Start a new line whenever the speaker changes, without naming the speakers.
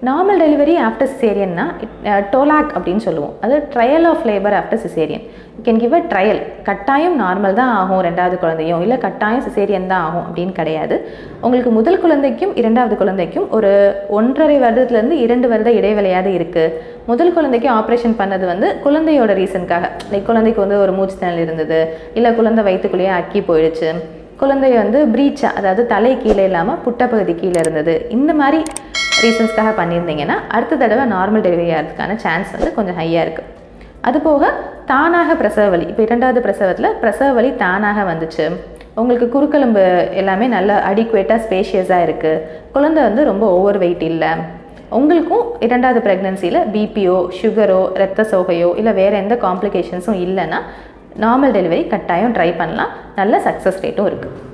Normal delivery after சிசேரியன்னா TOLAC அப்படின்னு சொல்லுவோம். அது trial of labour after caesarean. You can give a trial. கட்டாயம் நார்மல் தான் ஆகும் ரெண்டாவது குழந்தையும், இல்லை கட்டாயம் சிசேரியன் தான் ஆகும் அப்படின்னு கிடையாது. உங்களுக்கு முதல் குழந்தைக்கும் இரண்டாவது குழந்தைக்கும் ஒரு 1.5 வருடத்துலேருந்து 2 வருட இடைவெளியாவது இருக்குது. முதல் குழந்தைக்கு ஆப்ரேஷன் பண்ணது வந்து குழந்தையோட ரீசனுக்காக, லைக் குழந்தைக்கு வந்து ஒரு மூச்சு திணறல் இருந்தது, இல்லை குழந்தை வயிற்றுக்குள்ளேயே அக்கி போயிடுச்சு, குழந்தை வந்து ப்ரீச்சா அதாவது தலை கீழே இல்லாமல் புட்டப்பகுதி கீழே இருந்தது, இந்த மாதிரி ரீசன்ஸ்க்காக பண்ணியிருந்தீங்கன்னா அடுத்த தடவை நார்மல் டெலிவரி ஆகிறதுக்கான சான்ஸ் வந்து கொஞ்சம் ஹையாக இருக்குது. அதுபோக தானாக பிரசவ வலி, இப்போ 2வது பிரசவத்தில் பிரசவ வலி தானாக வந்துச்சு, உங்களுக்கு குறுக்கெலும்பு எல்லாமே நல்ல அடிக்குவேட்டாக ஸ்பேஷியஸாக இருக்குது, குழந்தை வந்து ரொம்ப ஓவர் வெயிட் இல்லை, உங்களுக்கும் 2வது ப்ரெக்னன்சியில் பிபிஓ, சுகரோ, இரத்த சோகையோ இல்லை வேறு எந்த காம்ப்ளிகேஷன்ஸும் இல்லைன்னா நார்மல் டெலிவரி கட்டாயம் ட்ரை பண்ணலாம். நல்ல சக்ஸஸ் ரேட்டும் இருக்குது.